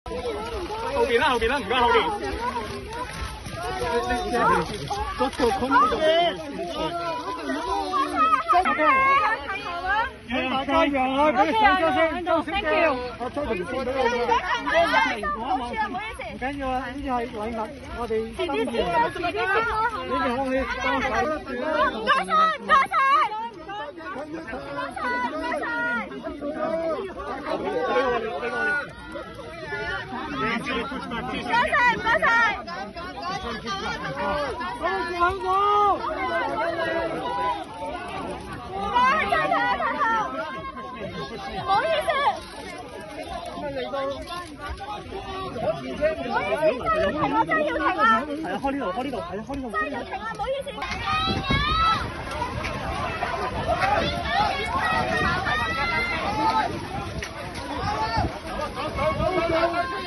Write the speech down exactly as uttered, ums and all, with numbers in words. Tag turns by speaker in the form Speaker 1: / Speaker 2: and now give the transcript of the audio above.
Speaker 1: 後邊啦，後邊啦，唔該後邊。嗰個坤嘅。大家讓開，俾手收聲，收聲嘅。我出嚟先俾你。唔緊要啊，呢啲係禮物，我哋心意。你哋可以幫手。唔該晒，唔該晒。唔該晒，唔該晒。唔該晒，唔該晒。好，兩個。哇！太好太好，唔好意思。嚟到，我前車唔好意思，真係要停啊！真係要停啊！係啊，開呢度，開呢度，係啊，開呢度。真係要停啊！唔好意思。走走走走走。